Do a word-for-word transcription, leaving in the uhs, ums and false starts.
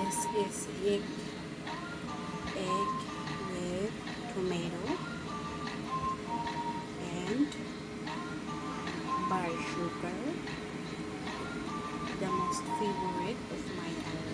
This is egg, egg with tomato and bar sugar, the most favorite of my